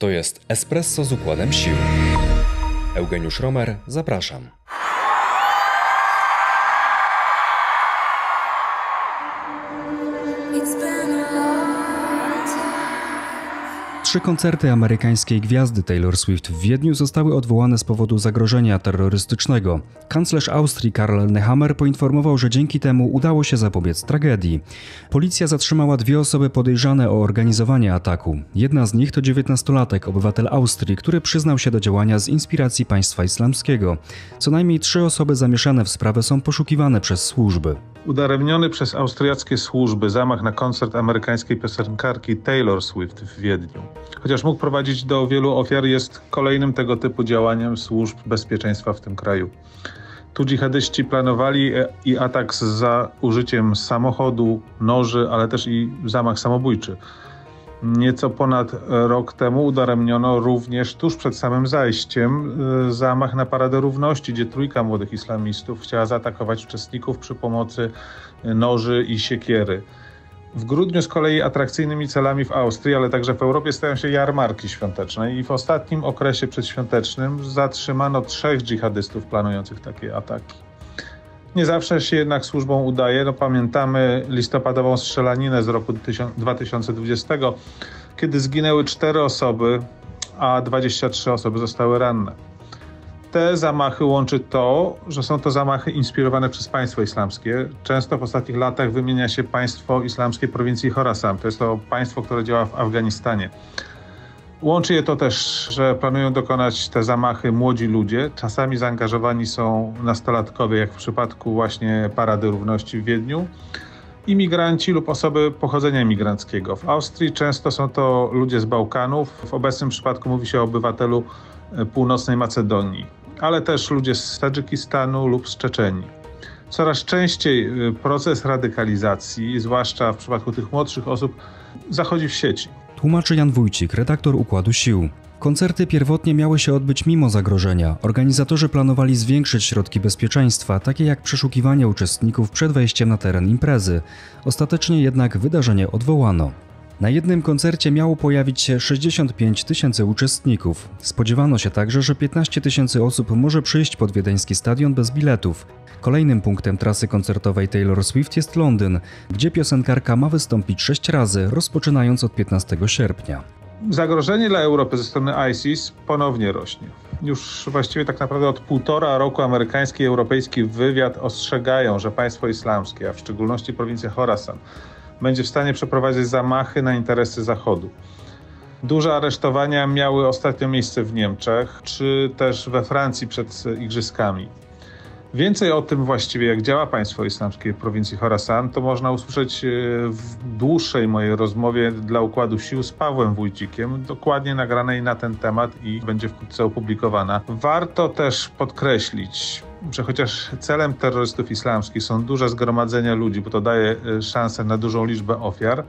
To jest Espresso z układem sił. Eugeniusz Romer, zapraszam. Trzy koncerty amerykańskiej gwiazdy Taylor Swift w Wiedniu zostały odwołane z powodu zagrożenia terrorystycznego. Kanclerz Austrii Karl Nehammer poinformował, że dzięki temu udało się zapobiec tragedii. Policja zatrzymała 2 osoby podejrzane o organizowanie ataku. Jedna z nich to 19-latek, obywatel Austrii, który przyznał się do działania z inspiracji państwa islamskiego. Co najmniej 3 osoby zamieszane w sprawę są poszukiwane przez służby. Udaremniony przez austriackie służby zamach na koncert amerykańskiej piosenkarki Taylor Swift w Wiedniu. Chociaż mógł prowadzić do wielu ofiar, jest kolejnym tego typu działaniem służb bezpieczeństwa w tym kraju. Tu dżihadyści planowali i atak za użyciem samochodu, noży, ale też i zamach samobójczy. Nieco ponad rok temu udaremniono również tuż przed samym zajściem zamach na Paradę Równości, gdzie 3 młodych islamistów chciała zaatakować uczestników przy pomocy noży i siekiery. W grudniu z kolei atrakcyjnymi celami w Austrii, ale także w Europie stają się jarmarki świąteczne i w ostatnim okresie przedświątecznym zatrzymano 3 dżihadystów planujących takie ataki. Nie zawsze się jednak służbom udaje. Pamiętamy listopadową strzelaninę z roku 2020, kiedy zginęły 4 osoby, a 23 osoby zostały ranne. Te zamachy łączy to, że są to zamachy inspirowane przez państwo islamskie. Często w ostatnich latach wymienia się państwo islamskie prowincji Chorasan. To jest to państwo, które działa w Afganistanie. Łączy je to też, że planują dokonać te zamachy młodzi ludzie. Czasami zaangażowani są nastolatkowie, jak w przypadku właśnie Parady Równości w Wiedniu, imigranci lub osoby pochodzenia imigranckiego. W Austrii często są to ludzie z Bałkanów. W obecnym przypadku mówi się o obywatelu północnej Macedonii, ale też ludzie z Tadżykistanu lub z Czeczenii. Coraz częściej proces radykalizacji, zwłaszcza w przypadku tych młodszych osób, zachodzi w sieci. Tłumaczy Jan Wójcik, redaktor Układu Sił. Koncerty pierwotnie miały się odbyć mimo zagrożenia. Organizatorzy planowali zwiększyć środki bezpieczeństwa, takie jak przeszukiwanie uczestników przed wejściem na teren imprezy. Ostatecznie jednak wydarzenie odwołano. Na jednym koncercie miało pojawić się 65 000 uczestników. Spodziewano się także, że 15 000 osób może przyjść pod wiedeński stadion bez biletów. Kolejnym punktem trasy koncertowej Taylor Swift jest Londyn, gdzie piosenkarka ma wystąpić 6 razy, rozpoczynając od 15 sierpnia. Zagrożenie dla Europy ze strony ISIS ponownie rośnie. Już właściwie tak naprawdę od 1,5 roku amerykański i europejski wywiad ostrzegają, że państwo islamskie, a w szczególności prowincja Chorasan, będzie w stanie przeprowadzić zamachy na interesy Zachodu. Duże aresztowania miały ostatnio miejsce w Niemczech, czy też we Francji przed igrzyskami. Więcej o tym właściwie, jak działa państwo islamskie w prowincji Chorasan, to można usłyszeć w dłuższej mojej rozmowie dla Układu Sił z Pawłem Wójcikiem, dokładnie nagranej na ten temat i będzie wkrótce opublikowana. Warto też podkreślić, że chociaż celem terrorystów islamskich są duże zgromadzenia ludzi, bo to daje szansę na dużą liczbę ofiar,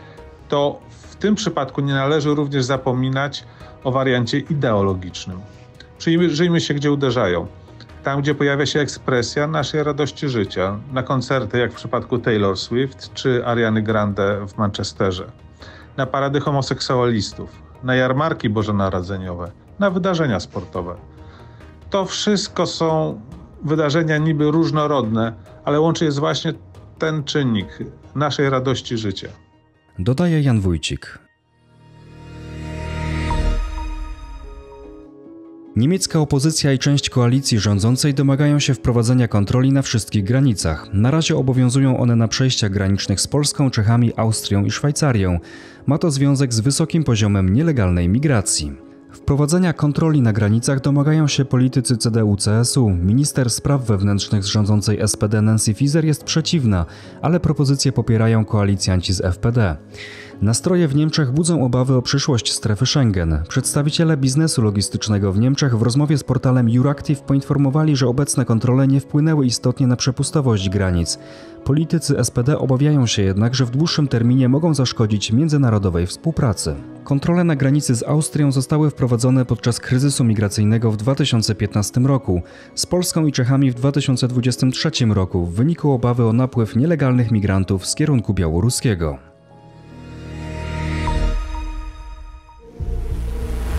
to w tym przypadku nie należy również zapominać o wariancie ideologicznym. Przyjrzyjmy się, gdzie uderzają. Tam, gdzie pojawia się ekspresja naszej radości życia, na koncerty jak w przypadku Taylor Swift czy Ariany Grande w Manchesterze, na parady homoseksualistów, na jarmarki bożonarodzeniowe, na wydarzenia sportowe. To wszystko są wydarzenia niby różnorodne, ale łączy je właśnie ten czynnik naszej radości życia. Dodaje Jan Wójcik. Niemiecka opozycja i część koalicji rządzącej domagają się wprowadzenia kontroli na wszystkich granicach. Na razie obowiązują one na przejściach granicznych z Polską, Czechami, Austrią i Szwajcarią. Ma to związek z wysokim poziomem nielegalnej migracji. Wprowadzenia kontroli na granicach domagają się politycy CDU-CSU. Minister spraw wewnętrznych z rządzącej SPD Nancy Faeser jest przeciwna, ale propozycje popierają koalicjanci z FPD. Nastroje w Niemczech budzą obawy o przyszłość strefy Schengen. Przedstawiciele biznesu logistycznego w Niemczech w rozmowie z portalem Euractiv poinformowali, że obecne kontrole nie wpłynęły istotnie na przepustowość granic. Politycy SPD obawiają się jednak, że w dłuższym terminie mogą zaszkodzić międzynarodowej współpracy. Kontrole na granicy z Austrią zostały wprowadzone podczas kryzysu migracyjnego w 2015 roku, z Polską i Czechami w 2023 roku w wyniku obawy o napływ nielegalnych migrantów z kierunku białoruskiego.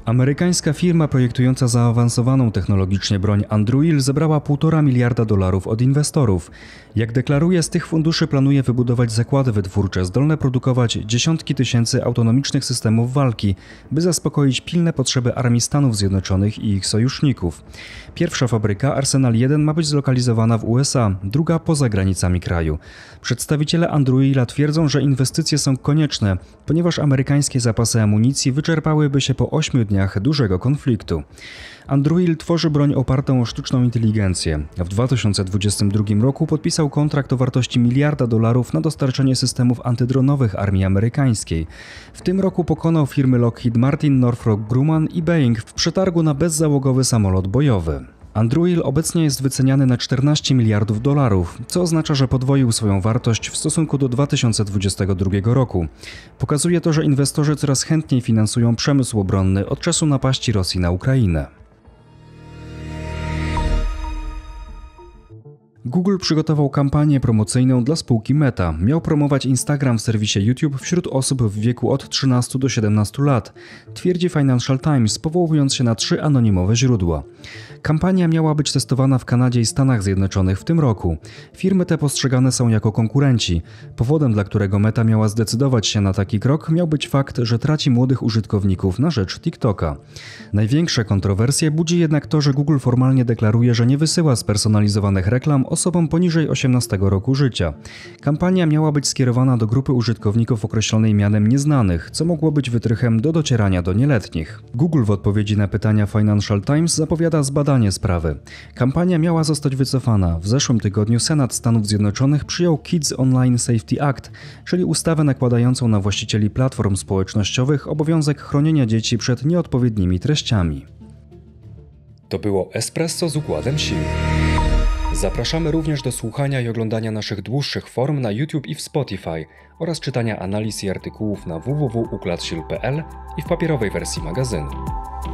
Amerykańska firma projektująca zaawansowaną technologicznie broń Anduril zebrała $1,5 miliarda od inwestorów. Jak deklaruje, z tych funduszy planuje wybudować zakłady wytwórcze zdolne produkować dziesiątki tysięcy autonomicznych systemów walki, by zaspokoić pilne potrzeby armii Stanów Zjednoczonych i ich sojuszników. Pierwsza fabryka, Arsenal 1, ma być zlokalizowana w USA, druga poza granicami kraju. Przedstawiciele Andurila twierdzą, że inwestycje są konieczne, ponieważ amerykańskie zapasy amunicji wyczerpałyby się po 8 dniach dużego konfliktu. Anduril tworzy broń opartą o sztuczną inteligencję. W 2022 roku podpisał kontrakt o wartości $1 miliarda na dostarczenie systemów antydronowych armii amerykańskiej. W tym roku pokonał firmy Lockheed Martin, Northrop Grumman i Boeing w przetargu na bezzałogowy samolot bojowy. Anduril obecnie jest wyceniany na $14 miliardów, co oznacza, że podwoił swoją wartość w stosunku do 2022 roku. Pokazuje to, że inwestorzy coraz chętniej finansują przemysł obronny od czasu napaści Rosji na Ukrainę. Google przygotował kampanię promocyjną dla spółki Meta. Miał promować Instagram w serwisie YouTube wśród osób w wieku od 13 do 17 lat, twierdzi Financial Times, powołując się na 3 anonimowe źródła. Kampania miała być testowana w Kanadzie i Stanach Zjednoczonych w tym roku. Firmy te postrzegane są jako konkurenci. Powodem, dla którego Meta miała zdecydować się na taki krok, miał być fakt, że traci młodych użytkowników na rzecz TikToka. Największe kontrowersje budzi jednak to, że Google formalnie deklaruje, że nie wysyła spersonalizowanych reklam osobom poniżej 18 roku życia. Kampania miała być skierowana do grupy użytkowników określonej mianem nieznanych, co mogło być wytrychem do docierania do nieletnich. Google w odpowiedzi na pytania Financial Times zapowiada zbadanie sprawy. Kampania miała zostać wycofana. W zeszłym tygodniu Senat Stanów Zjednoczonych przyjął Kids Online Safety Act, czyli ustawę nakładającą na właścicieli platform społecznościowych obowiązek chronienia dzieci przed nieodpowiednimi treściami. To było Espresso z układem sił. Zapraszamy również do słuchania i oglądania naszych dłuższych form na YouTube i w Spotify oraz czytania analiz i artykułów na www.układsił.pl i w papierowej wersji magazynu.